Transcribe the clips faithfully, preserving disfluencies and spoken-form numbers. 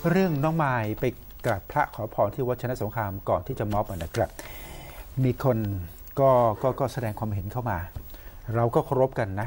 เรื่องน้องมายไปกราบพระขอพรที่วัดชนะสงครามก่อนที่จะม็อบนะครับมีคนก็ก็ก็แสดงความเห็นเข้ามาเราก็เคารพกันนะ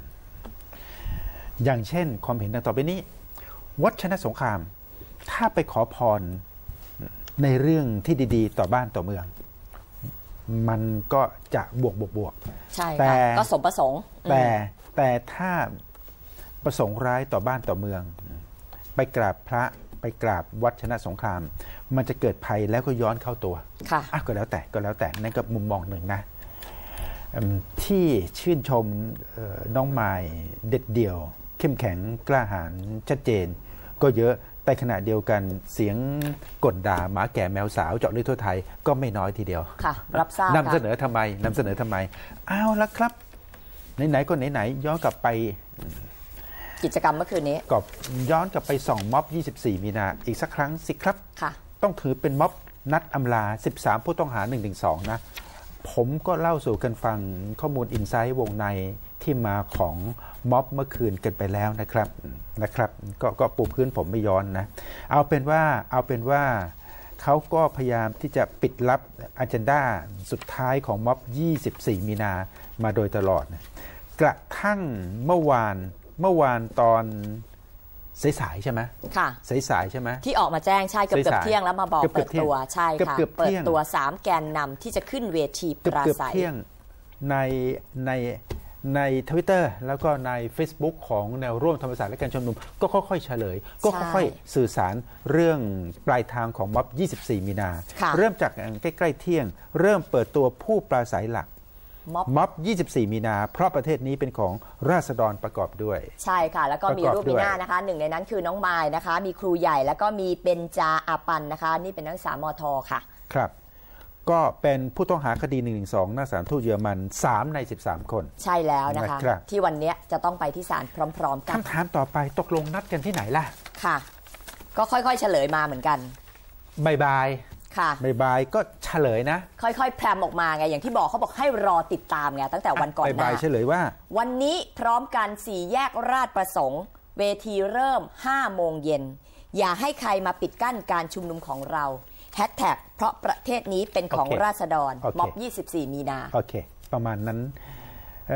อย่างเช่นความเห็นดังต่อไปนี้วัดชนะสงครามถ้าไปขอพรในเรื่องที่ดีๆต่อบ้านต่อเมืองมันก็จะบวกบวกบวกใช่ค่ะก็สมประสงค์แต่แต่ถ้าประสงค์ร้ายต่อบ้านต่อเมืองไปกราบพระไปกราบวัดชนะสงครามมันจะเกิดภัยแล้วก็ย้อนเข้าตัวค่ะอ่ะก็แล้วแต่ก็แล้วแต่นั่นก็มุมมองหนึ่งนะที่ชื่นชมน้องมายเด็ดเดี่ยวเข้มแข็งกล้าหาญชัดเจนก็เยอะแต่ขณะเดียวกันเสียงกลด่าหมาแก่แมวสาวเจาะลึกทั่วไทยก็ไม่น้อยทีเดียวค่ะรับทราบนำเสนอทำไมนำเสนอทำไมเอาละครับไหนๆก็ไหนๆย้อนกลับไปกิจกรรมเมื่อคืนนี้ก็ย้อนกลับไปส่องม็อบยี่สิบสี่มีนาอีกสักครั้งสิครับค่ะต้องถือเป็นม็อบนัดอำลาสิบสามผู้ต้องหาหนึ่งหนึ่งสองนะผมก็เล่าสู่กันฟังข้อมูลอินไซต์วงในที่มาของม็อบเมื่อคืนกันไปแล้วนะครับนะครับก็ก็ปูพื้นผมไม่ย้อนนะเอาเป็นว่าเอาเป็นว่าเขาก็พยายามที่จะปิดลับอเจนดาสุดท้ายของม็อบยี่สิบสี่มีนามาโดยตลอดนะกระทั่งเมื่อวานเมื่อวานตอนสายๆใช่ไหมค่ะสายๆใช่ไหมที่ออกมาแจ้งใช่เกือบเกือบเที่ยงแล้วมาบอกเปิดตัวใช่ค่ะเปิดตัวสามแกนนำที่จะขึ้นเวทีปราศัยเที่ยงในในใน Twitter แล้วก็ใน Facebook ของแนวร่วมธรรมศาสตร์และการชุมนุมก็ค่อยๆเฉลยก็ค่อยๆสื่อสารเรื่องปลายทางของม็อบยี่สิบสี่มีนาเริ่มจากใกล้ๆเที่ยงเริ่มเปิดตัวผู้ปราศัยหลักม็อบยี่สิบสี่มีนาเพราะประเทศนี้เป็นของราษฎรประกอบด้วยใช่ค่ะแล้วก็มีรูปมีหน้านะคะหนึ่งในนั้นคือน้องมายนะคะมีครูใหญ่แล้วก็มีเบญจาอาปันนะคะนี่เป็นนักศึกษามทค่ะครับก็เป็นผู้ต้องหาคดีหนึ่งหนึ่งสองหน้าศาลทูตเยอรมันสามในสิบสามคนใช่แล้วนะคะที่วันนี้จะต้องไปที่ศาลพร้อมๆกันคำถามต่อไปตกลงนัดกันที่ไหนล่ะค่ะก็ค่อยๆเฉลยมาเหมือนกันบายบายค่ะบายๆก็เฉลยนะค่อยๆแพรมออกมาไงอย่างที่บอกเขาบอกให้รอติดตามไงตั้งแต่วันก่อนหน้าบายๆเฉลยว่าวันนี้พร้อมกันสี่แยกราชประสงค์เวทีเริ่มห้าโมงเย็นอย่าให้ใครมาปิดกั้นการชุมนุมของเราแฮชแท็กเพราะประเทศนี้เป็นของราษฎรม็อบยี่สิบสี่มีนาโอเคประมาณนั้น เ,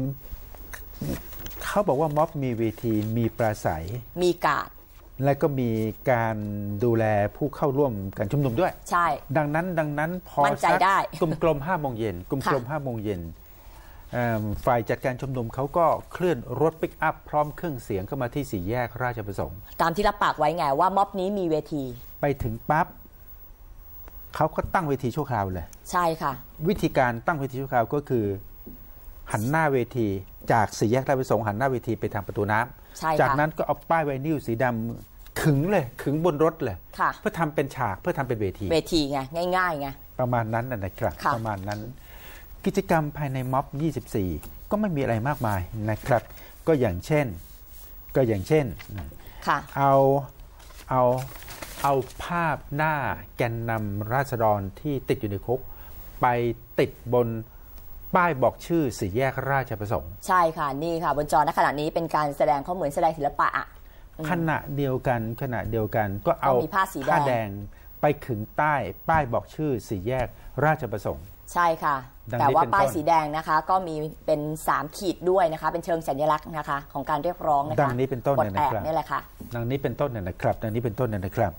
เขาบอกว่าม็อบมีเวทีมีปราศัยมีการ์ดและก็มีการดูแลผู้เข้าร่วมการชุมนุมด้วยใช่ดังนั้นดังนั้นพอสักกลุ่มกลมห้าโมงเย็นกลุ่มกลมห้าโมงเย็นฝ่ายจัดการชุมนุมเขาก็เคลื่อนรถปิกอัพพร้อมเครื่องเสียงเข้ามาที่สี่แยกราชประสงค์ตามที่รับปากไว้ไงว่าม็อบนี้มีเวทีไปถึงปั๊บเขาก็ตั้งเวทีชั่วคราวเลยใช่ค่ะวิธีการตั้งเวทีชั่วคราวก็คือหันหน้าเวทีจากสี่แยกราชประสงค์หันหน้าเวทีไปทางประตูน้ำจากนั้นก็เอาป้ายไวนิลสีดำขึงเลยขึงบนรถเลยเพื่อทำเป็นฉากเพื่อทำเป็นเวทีเวทีไงง่ายๆไงประมาณนั้นนะครับประมาณนั้นกิจกรรมภายในม็อบยี่สิบสี่ก็ไม่มีอะไรมากมายนะครับก็อย่างเช่นก็อย่างเช่นเอาเอาเอาภาพหน้าแกนนำราษฎรที่ติดอยู่ในคุกไปติดบนป้ายบอกชื่อสี่แยกราชประสงค์ใช่ค่ะนี่ค่ะบนจอณขณะนี้เป็นการแสดงเขาเหมือนแสดงศิลปะขณะเดียวกันขณะเดียวกันก็เอาผ้าสีแดงไปขึงใต้ป้ายบอกชื่อสี่แยกราชประสงค์ใช่ค่ะแต่ว่าป้ายสีแดงนะคะก็มีเป็นสามขีดด้วยนะคะเป็นเชิงสัญลักษณ์นะคะของการเรียกร้องนะคะดังนี้เป็นต้นเนี่ยนะครับนี่แหละค่ะดังนี้เป็นต้นเนี่ยนะครับดังนี้เป็นต้นเนี่ยนะครับ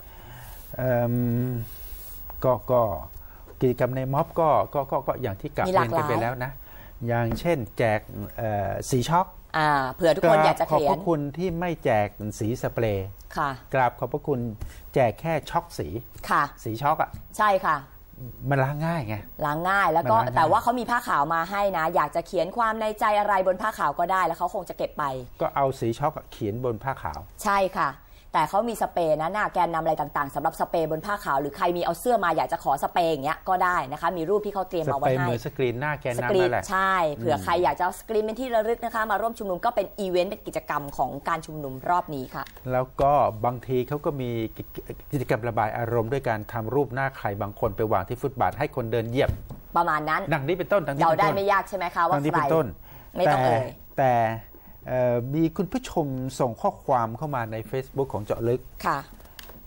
ก็ก็กิจกรรมในม็อบก็ก็ก็ก็อย่างที่กล่าวเรียนกันไปแล้วนะอย่างเช่นแจกสีช็อกเผื่อทุกคนอยากจะเขียนขอบพระคุณที่ไม่แจกสีสเปรย์กราบขอบพระคุณแจกแค่ช็อกสีสีช็อกอ่ะใช่ค่ะมันล้างง่ายไงล้างง่ายแล้วก็แต่ว่าเขามีผ้าขาวมาให้นะอยากจะเขียนความในใจอะไรบนผ้าขาวก็ได้แล้วเขาคงจะเก็บไปก็เอาสีช็อกเขียนบนผ้าขาวใช่ค่ะแต่เขามีสเปรย์นะหน้าแกนนำอะไรต่างๆสำหรับสเปรย์บนผ้าขาวหรือใครมีเอาเสื้อมาอยากจะขอสเปรย์อย่างเงี้ยก็ได้นะคะมีรูปที่เขาเตรียมมาไว้ให้สเปรย์มือสกรีนหน้าแกนนำนั่นแหละใช่เผื่อใครอยากจะสกรีนเป็นที่ระลึกนะคะมาร่วมชุมนุมก็เป็นอีเวนต์เป็นกิจกรรมของการชุมนุมรอบนี้ค่ะแล้วก็บางทีเขาก็มีกิจกรรมระบายอารมณ์ด้วยการทำรูปหน้าใครบางคนไปวางที่ฟุตบาทให้คนเดินเหยียบประมาณนั้นดังนี้เป็นต้นดังนี้เราได้ไม่ยากใช่ไหมคะว่าใครไม่ต้องเอ่ยแต่มีคุณผู้ชมส่งข้อความเข้ามาใน Facebook ของเจาะลึกค่ะ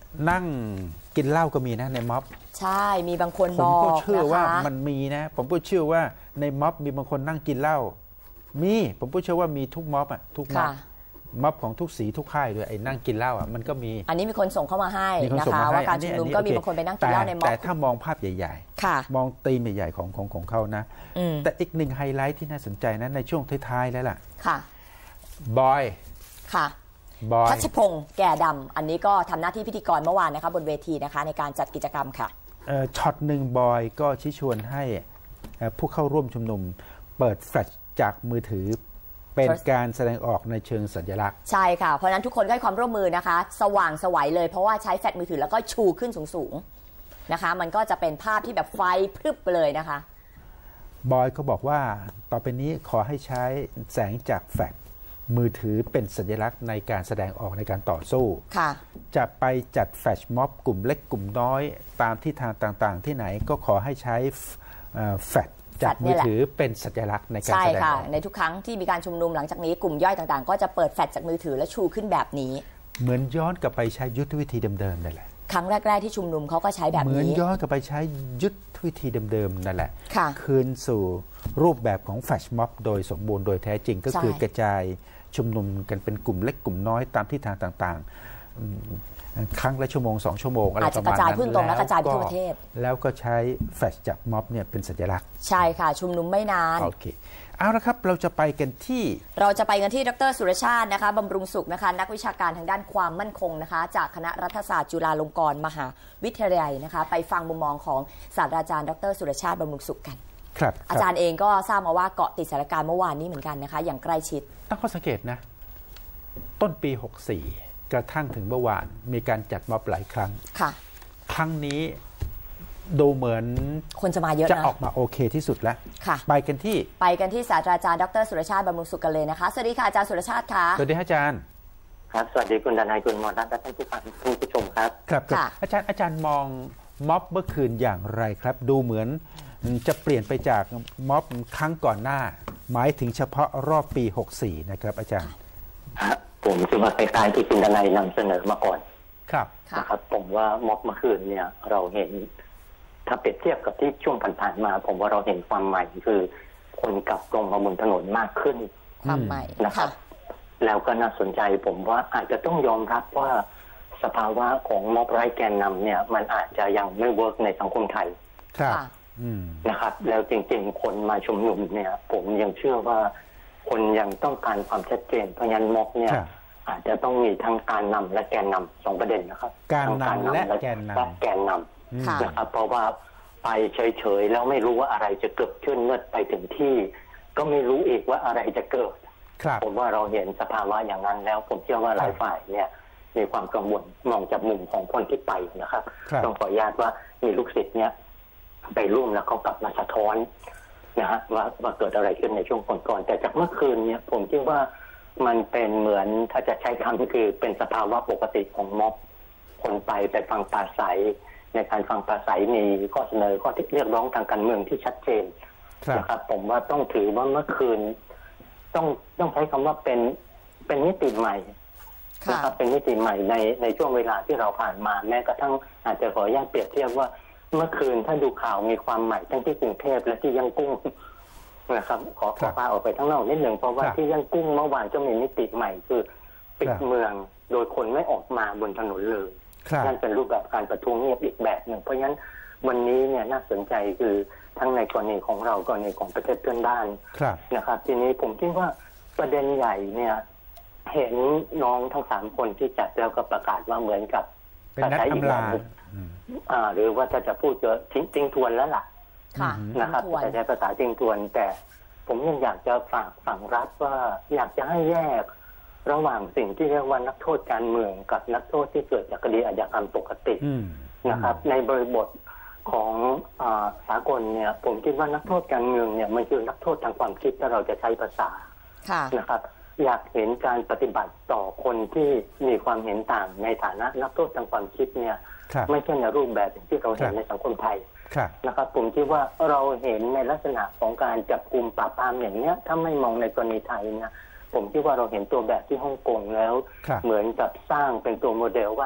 นั่งกินเหล้าก็มีนะในม็อบใช่มีบางคนผบมอกก็เชื่อนะคะว่ามันมีนะผมก็เชื่อว่าในม็อบมีบางคนนั่งกินเหล้ามีผมก็เชื่อว่ามีทุกม็อบอ่ะทุกม็อบค่ะม็อบของทุกสีทุกค่ายด้วยไอ้นั่งกินเหล้าอ่ะมันก็มีอันนี้มีคนส่งเข้ามาให้มีคนนะส่งคะมาให้ว่าการชุมนุมก็มีอับางคนไปนั่งกินเหล้าในม็อบแต่ถ้ามองภาพใหญ่ค่ะๆ มองธีมใหญ่ๆของของของเขานะอืมแต่อีกหนึ่งไฮไลท์ที่น่าสนใจนะในช่วงท้ายๆแล้วล่ะค่ะบอยค่ะบอยทัชพงษ์แก่ดำอันนี้ก็ทำหน้าที่พิธีกรเมื่อวานนะคะบนเวทีนะคะในการจัดกิจกรรมค่ะเอ่อช็อตหนึ่งบอยก็ชี้ชวนให้เอ่อผู้เข้าร่วมชุมนุมเปิดแฟลชจากมือถือเป็นการแสดงออกในเชิงสัญลักษณ์ใช่ค่ะเพราะฉะนั้นทุกคนก็ให้ความร่วมมือนะคะ สว่างไสวัยเลยเพราะว่าใช้แฟลชมือถือแล้วก็ชูขึ้นสูงๆนะคะมันก็จะเป็นภาพที่แบบไฟพรึบไปเลยนะคะบอยก็บอกว่าต่อไปนี้ขอให้ใช้แสงจากแฟลชมือถือเป็นสัญลักษณ์ในการแสดงออกในการต่อสู้ค่ะจะไปจัดแฟลชม็อบกลุ่มเล็กกลุ่มน้อยตามที่ทางต่างๆ ที่ไหนก็ขอให้ใช้เอ่อแฟลชจากมือถือเป็นสัญลักษณ์ในการใช่แสดงอค่ะอกในทุกครั้งที่มีการชุมนุมหลังจากนี้กลุ่มย่อยต่างๆ ก็จะเปิดแฟลชจากมือถือและชูขึ้นแบบนี้เหมือนย้อนกลับไปใช้ยุทธวิธีเดิมๆนั่นแหละครั้งแรกๆที่ชุมนุมเขาก็ใช้แบบเหมือนนี้ย้อนกลับไปใช้ยุทธวิธีเดิมๆนั่นแหละค่ะคืนสู่รูปแบบของแฟลชม็อบโดยสมบูรณ์โดยแท้จริงก็คือกระจายชุมนุมกันเป็นกลุ่มเล็กกลุ่มน้อยตามทิศทางต่างๆอืมครั้งละชั่วโมงสองชั่วโมงอะไรอาจปจะระกมาณระจายนั้นพึ่งตรงและกระจายไปทั่วประเทศแล้วก็ใช้แฟลชจากม็อบเนี่ยเป็นสัญลักษณ์ใช่ค่ะ ชุมนุมไม่นานโอเคเอาละครับเราจะไปกันที่เราจะไปกันที่ดรสุรชาตินะคะบำรุงสุขนะคะนักวิชาการทางด้านความมั่นคงนะคะจากคณะรัฐศาสตร์จุฬาลงกรณ์มหาวิทยาลัยนะคะไปฟังมุมมองของศาสตราจารย์ดรสุรชาติบำรุงสุขกันครับอาจารย์เองก็ทราบมาว่าเกาะติดสถานการณ์เมื่อวานนี้เหมือนกันนะคะอย่างใกล้ชิดตั้งข้อสังเกตนะต้นปีหกสี่กระทั่งถึงเมื่อวานมีการจัดม็อบหลายครั้งค่ะครั้งนี้ดูเหมือนคนจะมาเยอะจะนะออกมาโอเคที่สุดแล้วค่ะไปกันที่ไปกันที่ศาสตราจารย์ดรสุรชาติบำรุงสุขกันเลยนะคะสวัสดีค่ะอาจารย์สุรชาติค่ะสวัสดีอาจารย์ครับสวัสดีคุณดนายคุณหมอรัตน์และท่านผู้ฟังผู้ผู้ชมครับครับครับค่ะอาจารย์อาจารย์มองม็อบเมื่อคืนอย่างไรครับ ดูเหมือนจะเปลี่ยนไปจากม็อบครั้งก่อนหน้า หมายถึงเฉพาะรอบปีหกสี่นะครับอาจารย์ผมคิดว่าคล้ายๆที่คุณดนายนำเสนอมาก่อนครับค่ะนะครับผมว่าม็อบเมื่อคืนเนี่ยเราเห็น ถ้าเปรียบเทียบกับที่ช่วงผ่านๆมา ผมว่าเราเห็นความใหม่คือคนกลับลงมาบนถนนมากขึ้นความใหม่นะครัค่ะบ แล้วก็น่าสนใจผมว่าอาจจะต้องยอมรับว่าสภาวะของม็อบไร้แกนนำเนี่ย มันอาจจะยังไม่เวิร์กในสังคมไทยครับค่ะอืมนะครับ แล้วจริงๆ คนมาชุมนุมเนี่ย ผมยังเชื่อว่าคนยังต้องการความชัดเจนเพราะฉะนั้นม็อบเนี่ยครับอาจจะต้องมีทั้งการนำและแกนนำสองประเด็นนะครับการนำทั้งและแกนนำและแกนนค่ะำนะครับ เพราะว่าไปเฉยๆแล้วไม่รู้ว่าอะไรจะเกิดขึ้นเมื่อไปถึงที่ ก็ไม่รู้อีกว่าอะไรจะเกิดครับผมว่าเราเห็นสภาวะอย่างนั้นแล้ว ผมเชื่อว่าหลายฝ่ายเนี่ยมีความกังวลมองจากมุมของคนที่ไปนะครับครับต้องขออนุญาตว่ามีลูกศิษย์เนี่ยไปร่วมแล้วเขากลับมาสะท้อนนะฮะว่าว่าเกิดอะไรขึ้นในช่วงก่อนๆแต่จากเมื่อคืนเนี่ยผมคิดว่ามันเป็นเหมือนถ้าจะใช้คำคือเป็นสภาวะปกติของม็อบคนไปไปฟังปราศัยในการฟังปราศัยมีข้อเสนอข้อที่เรียกร้องทางการเมืองที่ชัดเจนครับนะครับผมว่าต้องถือว่าเมื่อคืนต้องต้องใช้คำว่าเป็นเป็นมิติใหม่ค่ะนะครับเป็นมิติใหม่ในในช่วงเวลาที่เราผ่านมาแม้กระทั่งอาจจะขออนุญาตเปรียบเทียบว่าเมื่อคืนถ้าดูข่าวมีความใหม่ทั้งที่กรุงเทพและที่ย่างกุ้งนะครับขอขครัอบ พาออกไปข้างนอกนิดหนึ่งเพราะว่าครับที่ย่างกุ้งเมื่อวานก็มีมิติใหม่คือปิดครับเมืองโดยคนไม่ออกมาบนถนนเลยครับนั่นเป็นรูปแบบการประท้วงเงียบอีกแบบหนึ่งเพราะฉะนั้นวันนี้เนี่ยน่าสนใจคือทั้งในกรณีของเรากรณีของประเทศเพื่อนบ้านครับนะครับทีนี้ผมคิดว่าประเด็นใหญ่เนี่ยเห็นน้องทั้งสามคนที่จัดแล้วก็ประกาศว่าเหมือนกับเป็นนัดอำลาอืมอ่าหรือว่าถ้าจะพูดจะทิ้งทิ้งทวนแล้วล่ะค่ะนะครับทวนจะใช้ภาษาทิ้งทวน แต่ผมยังอยากจะฝากฝั่งรัฐว่าอยากจะให้แยกระหว่างสิ่งที่เรียกว่านักโทษการเมืองกับนักโทษที่เกิดจากคดีอาชญากรรมปกติอืมนะครับในบริบทของอาสากลเนี่ยผมคิดว่านักโทษการเมืองเนี่ยมันคือนักโทษทางความคิดถ้าเราจะใช้ภาษาค่ะนะครับอยากเห็นการปฏิบัติต่อคนที่มีความเห็นต่างในฐานะนักโทษทางความคิดเนี่ยครับไม่ใช่ในรูปแบบที่เราเห็นครับในสังคมไทยครับนะครับผมคิดว่าเราเห็นในลักษณะของการจับกลุ่มปราบปรามอย่างเนี้ยถ้าไม่มองในกรณีไทยเนี่ยผมคิดว่าเราเห็นตัวแบบที่ฮ่องกงแล้วครับเหมือนกับสร้างเป็นตัวโมเดลว่า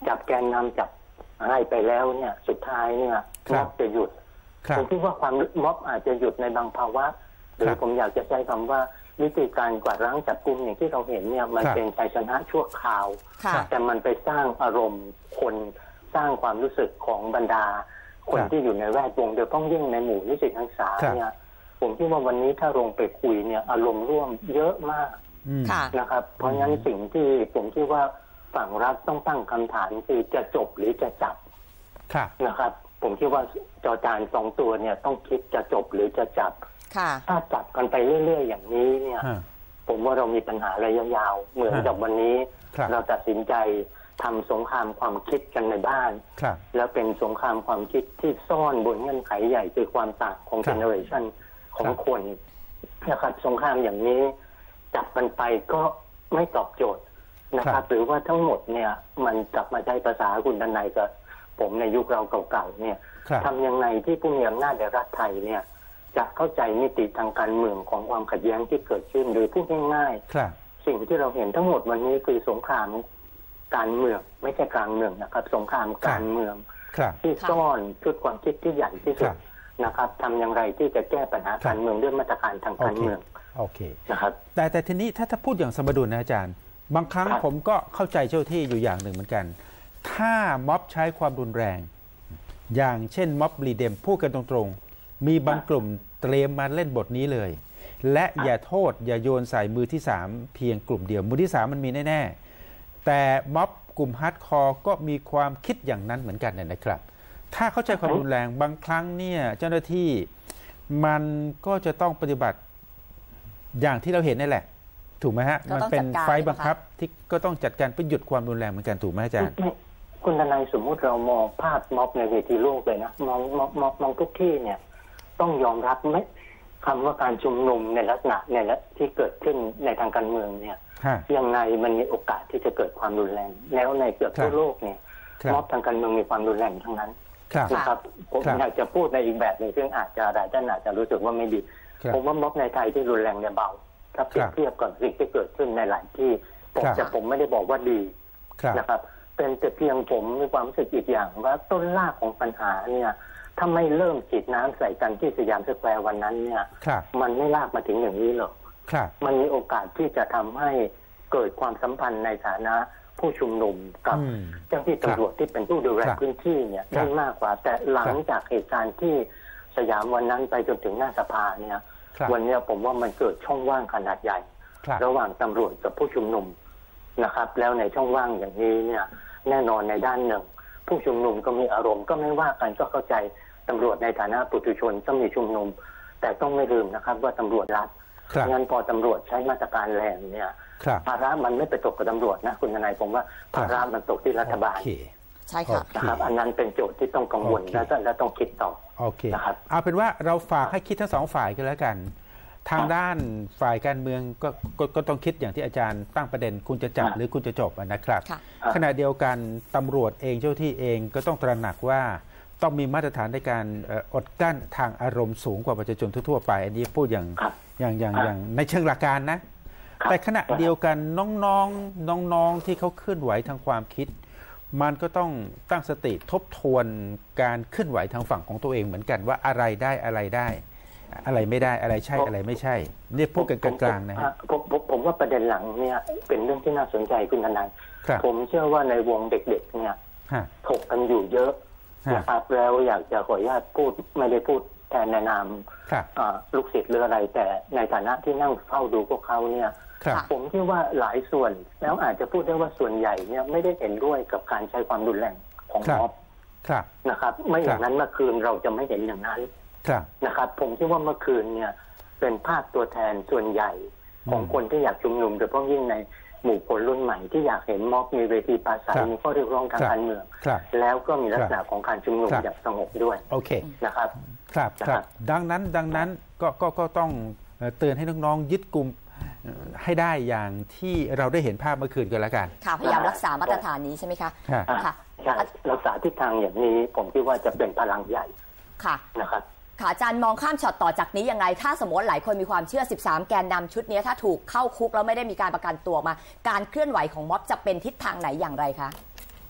จับแกนนำจับอะไรไปแล้วเนี่ยสุดท้ายเนี่ยม็อบจะหยุดผมคิดว่าความม็อบอาจจะหยุดในบางภาวะหรือผมอยากจะใช้คำว่าวิธีการกวาดล้างจับกุมอย่างที่เราเห็นเนี่ยมันเป็นชัยชนะชั่วคราวแต่มันไปสร้างอารมณ์คนสร้างความรู้สึกของบรรดาคนที่อยู่ในแวดวงโดยเฉพาะยิ่งในหมู่นิสิตนักศึกษาเนี่ยผมคิดว่าวันนี้ถ้าลงไปคุยเนี่ยอารมณ์ร่วมเยอะมากนะครับเพราะงั้นสิ่งที่ผมคิดว่าฝั่งรัฐต้องตั้งคำถามคือจะจบหรือจะจับนะครับผมคิดว่าจอจานสองตัวเนี่ยต้องคิดจะจบหรือจะจับถ้าจับกันไปเรื่อยๆอย่างนี้เนี่ยผมว่าเรามีปัญหาระยะยาวเหมือนกับวันนี้เราตัดสินใจทำสงครามความคิดกันในบ้านแล้วเป็นสงครามความคิดที่ซ่อนบนเงื่อนไขใหญ่คือความต่างของเจเนอเรชันของคนนะครับสงครามอย่างนี้จับกันไปก็ไม่ตอบโจทย์นะครับหรือว่าทั้งหมดเนี่ยมันกลับมาใช้ภาษาคุณดนัยกับผมในยุคเราเก่าๆเนี่ยทำยังไงที่ผู้มีอำนาจในรัฐไทยเนี่ยจะเข้าใจมิติทางการเมืองของความขัดแย้งที่เกิดขึ้นหรือพูดง่ายๆสิ่งที่เราเห็นทั้งหมดวันนี้คือสงครามการเมืองไม่ใช่กลางเมืองนะครับสงครามการเมืองที่ซ่อนชุดความคิดที่ใหญ่ที่สุดนะครับทำอย่างไรที่จะแก้ปัญหาการเมืองด้วยมาตรการทางการเมืองโอเคนะครับแต่แต่ทีนี้ถ้าถ้าพูดอย่างสมดุลนะอาจารย์บางครั้งผมก็เข้าใจเจ้าที่อยู่อย่างหนึ่งเหมือนกันถ้าม็อบใช้ความรุนแรงอย่างเช่นม็อบรีเดมพูดกันตรงๆมีบางกลุ่มเตรียมมาเล่นบทนี้เลยและอย่าโทษอย่าโยนใส่มือที่สามเพียงกลุ่มเดียวมือที่สามมันมีแน่ๆแต่ม็อบกลุ่มฮาร์ดคอร์ก็มีความคิดอย่างนั้นเหมือนกันนะครับถ้าเข้าใจความรุนแรงบางครั้งเนี่ยเจ้าหน้าที่มันก็จะต้องปฏิบัติอย่างที่เราเห็นนี่แหละถูกไหมฮะมันเป็นไฟบังคับที่ก็ต้องจัดการเพื่อหยุดความรุนแรงเหมือนกันถูกไหมอาจารย์คุณทนายสมมุติเรามองภาพม็อบในเวทีโลกเลยนะมองมองมองมองทุกที่เนี่ยต้องยอมรับไหมคำว่าการชุมนุมในลักษณะเนี่ยที่เกิดขึ้นในทางการเมืองเนี่ยยังไงมันมีโอกาสที่จะเกิดความรุนแรงแล้วในเกือบทั่วโลกเนี่ยม็อบทางการเมืองมีความรุนแรงทั้งนั้นนะครับผมอยากจะพูดในอีกแบบหนึ่งซึ่งอาจจะหลายท่านอาจจะรู้สึกว่าไม่ดีผมว่าม็อบในไทยที่รุนแรงเนี่ยเบาถ้าเปรียบเทียบกับสิ่งที่เกิดขึ้นในหลายที่แต่ผมไม่ได้บอกว่าดีนะครับเป็นแต่เพียงผมมีความรู้สึกอีกอย่างว่าต้นรากของปัญหาเนี่ยถ้าไม่เริ่มฉีดน้ำใส่กันที่สยามสแควร์วันนั้นเนี่ยมันไม่ลากมาถึงอย่างนี้หรอกมันมีโอกาสที่จะทำให้เกิดความสัมพันธ์ในฐานะผู้ชุมนุมกับเจ้าหน้าที่ตำรวจที่เป็นผู้ดูแลพื้นที่เนี่ยได้มากกว่าแต่หลังจากเหตุการณ์ที่สยามวันนั้นไปจนถึงหน้าสภาเนี่ยวันนี้ผมว่ามันเกิดช่องว่างขนาดใหญ่ระหว่างตำรวจกับผู้ชุมนุมนะครับแล้วในช่องว่างอย่างนี้เนี่ยแน่นอนในด้านหนึ่งผู้ชุมนุมก็มีอารมณ์ก็ไม่ว่ากันก็เข้าใจตำรวจในฐานะปุถุชนต้องมีชุมนุมแต่ต้องไม่ลืมนะครับว่าตำรวจรัฐงั้นพอตำรวจใช้มาตรการแรงเนี่ยภาระมันไม่ไปตกกับตำรวจนะคุณทนายผมว่าภาระมันตกที่รัฐบาลใช่ค่ะนะครับอันนั้นเป็นโจทย์ที่ต้องกังวลและและต้องคิดต่อโอเคนะครับเอาเป็นว่าเราฝากให้คิดทั้งสองฝ่ายกันแล้วกันทางด้านฝ่ายการเมืองก็ก็ก็ต้องคิดอย่างที่อาจารย์ตั้งประเด็นคุณจะจับหรือคุณจะจบนะครับขณะเดียวกันตำรวจเองเจ้าที่เองก็ต้องตระหนักว่าต้องมีมาตรฐานในการอดกั้นทางอารมณ์สูงกว่าประชาชนทั่วไปอันนี้พูดอย่างอย่างอย่างอย่างในเชิงหลักการนะแต่ขณะเดียวกันน้องๆน้องๆที่เขาเคลื่อนไหวทางความคิดมันก็ต้องตั้งสติทบทวนการเคลื่อนไหวทางฝั่งของตัวเองเหมือนกันว่าอะไรได้อะไรได้อะไรไม่ได้อะไรใช่อะไรไม่ใช่นี่พูดกันกลางๆนะฮะผมผมว่าประเด็นหลังเนี่ยเป็นเรื่องที่น่าสนใจคุณทนายผมเชื่อว่าในวงเด็กๆเนี่ยถกกันอยู่เยอะนะครับแล้วอยากจะขออนุญาตพูดไม่ได้พูดแทนในนามลูกศิษย์หรืออะไรแต่ในฐานะที่นั่งเฝ้าดูพวกเขาเนี่ยผมคิดว่าหลายส่วนแล้วอาจจะพูดได้ว่าส่วนใหญ่เนี่ยไม่ได้เห็นด้วยกับการใช้ความรุนแรงของม็อบนะครับไม่อย่างนั้นเมื่อคืนเราจะไม่เห็นอย่างนั้นนะครับผมคิดว่าเมื่อคืนเนี่ยเป็นภาพตัวแทนส่วนใหญ่ของคนที่อยากชุมนุมโดยเฉพาะยิ่งในหมู่คนรุ่นใหม่ที่อยากเห็นม็อบมีเวทีปราศัยมีข้อเรียกร้องทางการเมืองแล้วก็มีลักษณะของการชุมนุมอย่างสงบด้วยโอเคนะครับครับครับดังนั้นดังนั้นก็ก็ก็ต้องเตือนให้น้องๆยึดกลุ่มให้ได้อย่างที่เราได้เห็นภาพเมื่อคืนกันแล้วกันค่ะพยายามรักษามาตรฐานนี้ใช่ไหมคะค่ะรักษาทิศทางอย่างนี้ผมคิดว่าจะเป็นพลังใหญ่ค่ะนะครับค่ะอาจารย์มองข้ามช็อตต่อจากนี้ยังไงถ้าสมมติหลายคนมีความเชื่อสิบสามแกนนำชุดนี้ถ้าถูกเข้าคุกแล้วไม่ได้มีการประกันตัวมาการเคลื่อนไหวของม็อบจะเป็นทิศทางไหนอย่างไรคะ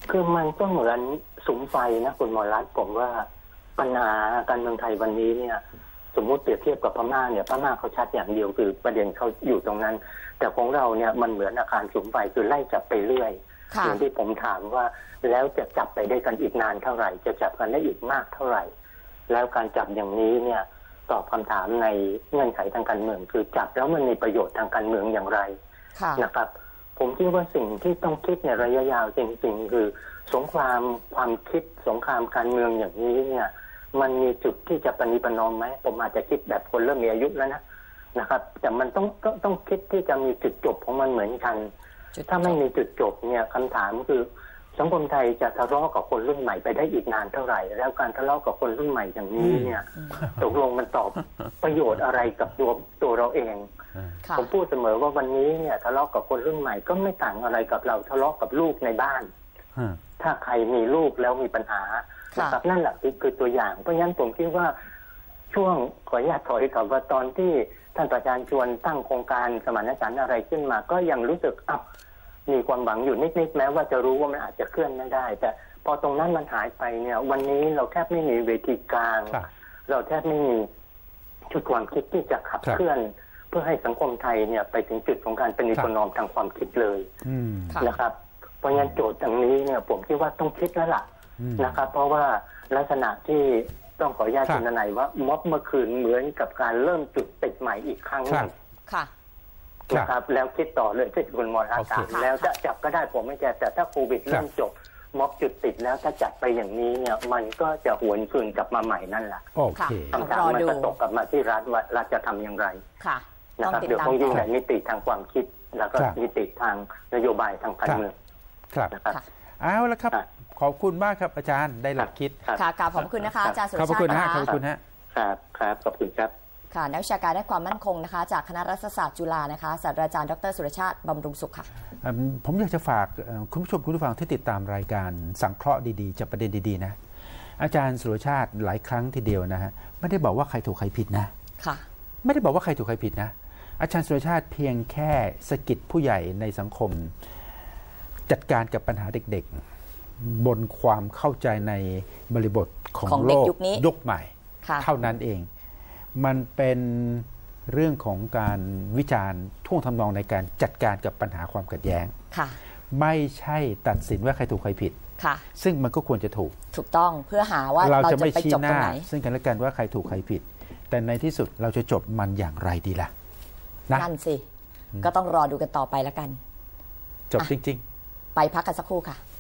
คือมันก็เหมือนสุมไฟนะคุณหมอรัตน์ผมว่าปัญหาการเมืองไทยวันนี้เนี่ยสมมุติเปรียบเทียบกับพม่าเนี่ยพม่าเขาชัดอย่างเดียวคือประเด็นเขาอยู่ตรงนั้นแต่ของเราเนี่ยมันเหมือนอาการสุมไฟคือไล่จับไปเรื่อยอย่างที่ผมถามว่าแล้วจะจับไปได้กันอีกนานเท่าไหร่จะจับกันได้อีกมากเท่าไหร่แล้วการจับอย่างนี้เนี่ยตอบคำถามในเงื่อนไขทางการเมืองคือจับแล้วมันมีประโยชน์ทางการเมืองอย่างไรนะครับผมคิดว่าสิ่งที่ต้องคิดในระยะยาวจริงๆคือสงครามความคิดสงครามการเมืองอย่างนี้เนี่ยมันมีจุดที่จะปณิประนอมไหมผมอาจจะคิดแบบคนเริ่มมีอายุแล้วนะนะครับแต่มันต้องต้องต้องคิดที่จะมีจุดจบของมันเหมือนกันถ้าไม่มีจุดจบเนี่ยคำถามคือสังคมไทยจะทะเลาะกับคนรุ่นใหม่ไปได้อีกนานเท่าไหร่แล้วการทะเลาะกับคนรุ่นใหม่อย่างนี้เนี่ยตกลงมันตอบประโยชน์อะไรกับตัวตัวเราเองผมพูดเสมอว่าวันนี้เนี่ยทะเลาะกับคนรุ่นใหม่ก็ไม่ต่างอะไรกับเราทะเลาะกับลูกในบ้านถ้าใครมีลูกแล้วมีปัญหานะครับนั่นแหละคือคือตัวอย่างเพราะฉะนั้นผมคิดว่าช่วงขออนุญาตถอยกับว่าตอนที่ท่านประธานชวนตั้งโครงการสมานฉันท์อะไรขึ้นมาก็ยังรู้สึกอ้าวมีความหวังอยู่นิดๆแม้ว่าจะรู้ว่ามันอาจจะเคลื่อนไม่ได้แต่พอตรงนั้นมันหายไปเนี่ยวันนี้เราแทบไม่มีเวทีกลางเราแทบไม่มีชุดความคิดที่จะขับเคลื่อนเพื่อให้สังคมไทยเนี่ยไปถึงจุดของการเป็นอิสลามทางความคิดเลยนะครับเพราะงั้นโจทย์ตรงนี้เนี่ยผมคิดว่าต้องคิดแล้วล่ะนะครับเพราะว่าลักษณะที่ต้องขออนุญาตคุณนายว่าม็อบเมื่อคืนเหมือนกับการเริ่มจุดติดใหม่อีกครั้งหนึ่งนะครับแล้วคิดต่อเลยที่คุณมรรัตน์ถามแล้วจะจับก็ได้ผมไม่แก้แต่ถ้าโควิดเริ่มจบม็อบจุดติดแล้วถ้าจัดไปอย่างนี้เนี่ยมันก็จะหวนคืนกลับมาใหม่นั่นแหละโอเคคำถามมันจะตกกลับมาที่รัฐว่ารัฐจะทำอย่างไรนะครับเดี๋ยวต้องยิ่งในมิติทางความคิดแล้วก็มิติทางนโยบายทางการเมืองครับเอาละครับขอบคุณมากครับอาจารย์ได้หลักคิดค่ะกราบขอบคุณนะคะอาจารย์สุรชาติขอบคุณฮะขอบคุณฮะครับครับขอบคุณครับค่ะนักวิชาการด้านความมั่นคงนะคะจากคณะรัฐศาสตร์จุฬานะคะศาสตราจารย์ดรสุรชาติบำรุงสุขค่ะผมอยากจะฝากคุณผู้ชมคุณผู้ฟังที่ติดตามรายการสังเคราะห์ดีๆจากประเด็นดีๆนะอาจารย์สุรชาติหลายครั้งทีเดียวนะฮะไม่ได้บอกว่าใครถูกใครผิดนะค่ะไม่ได้บอกว่าใครถูกใครผิดนะอาจารย์สุรชาติเพียงแค่สะกิดผู้ใหญ่ในสังคมจัดการกับปัญหาเด็กๆบนความเข้าใจในบริบทของโลกยุคใหม่เท่านั้นเองมันเป็นเรื่องของการวิจารณ์ท่วงทำนองในการจัดการกับปัญหาความขัดแย้งไม่ใช่ตัดสินว่าใครถูกใครผิดซึ่งมันก็ควรจะถูกถูกต้องเพื่อหาว่าเราจะไม่ชี้หน้าซึ่งกันและกันว่าใครถูกใครผิดแต่ในที่สุดเราจะจบมันอย่างไรดีล่ะนั่นสิก็ต้องรอดูกันต่อไปแล้วกันจบจริงๆไปพักกันสักครู่ค่ะ